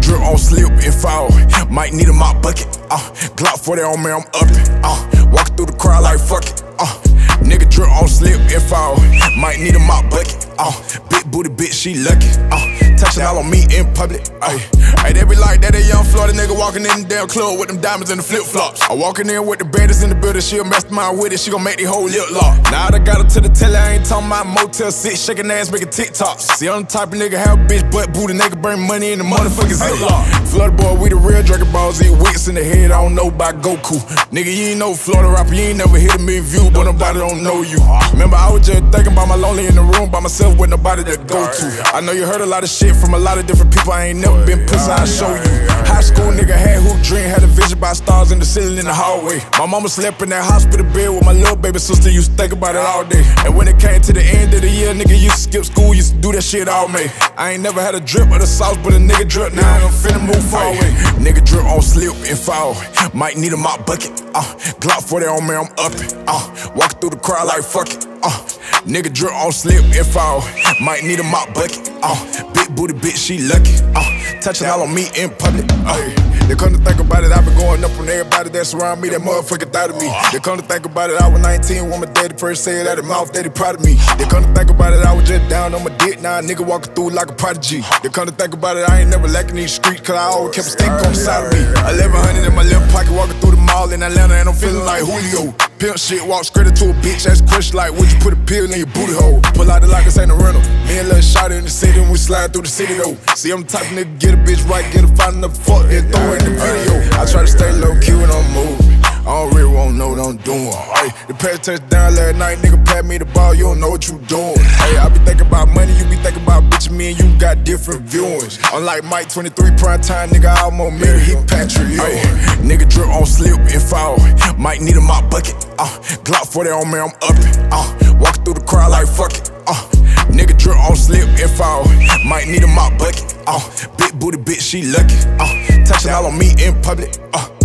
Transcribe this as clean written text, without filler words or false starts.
drip on slip and fall. Might need a mop bucket. Glock 40 on me, I'm up it. Walk through the crowd like fuck it. Nigga drip on slip and fall. Might need a mop bucket. Big booty bitch, she lucky. Touching all on me in public. Hey, they be like that, a young Florida nigga walking in the damn club with them diamonds and the flip flops. I walking in with the baddest in the building, she a mastermind with it, she gon' make the whole lip lock. Now I got her to the telly, I ain't talking about Motel 6, shaking ass, making TikToks. See, I'm the type of nigga, have a bitch butt booty, nigga bring money in the motherfucking ziplock. Florida boy, we the real Dragon Balls, eat wicks in the head, I don't know about Goku. Nigga, you ain't no Florida rapper, you ain't never hit a million views, but nobody don't know you. Remember, I was just thinking about my lonely in the room by myself with nobody to go to. I know you heard a lot of shit from a lot of different people, I ain't never been pussy, I'll show you. High school nigga had hoop dream, had a vision by stars in the ceiling in the hallway. My mama slept in that hospital bed with my little baby sister, used to think about it all day. And when it came to the end of the year, nigga used to skip school, used to do that shit all May. I ain't never had a drip of the sauce, but a nigga drip now, I'm finna move far away. Nigga drip on slip and fall, might need a mop bucket. Glock 40 on me, I'm up it. Walk through the crowd like fuck it. Nigga drip on slip and fall, might need a mop bucket. Big booty bitch, she lucky. Touching all on me in public. They come to think about it, I been going up on everybody that's around me, that motherfucker thought of me. They come to think about it, I was 19 when my daddy first said out of mouth that he proud of me. They come to think about it, I was just down on my dick, now a nigga walking through like a prodigy. They come to think about it, I ain't never lacking these streets, cause I always kept a stick on the side of me. 1100 in my left pocket, walking through the mall in Atlanta, and I'm feeling like Julio. Pimp shit, walk straight into a bitch, ask a question like, would you put a pill in your booty hole? Pull out the lock, this ain't a rental. Me and Lil' Shawty in the city, and we slide through the city though. See, I'm the type of nigga, get a bitch right, get her fine enough fuck, then throw her in the video. I try to stay low key when I'm moving. I don't really wanna know what I'm doing. Ay, the pass touchdown last night, nigga pat me the ball, you don't know what you doing. Hey, I be thinking about money, you be thinking about bitches, me and you got different viewings. Unlike Mike 23 prime time, nigga, I almost married, he Patrick, yo. Nigga drip on slip and fall, might need a mop bucket. Glock 40 on me, I'm up it. Walk through the crowd like fuck it. Nigga drip on slip and fall, might need a mop bucket. Big booty bitch, she lucky. Touching all on me in public.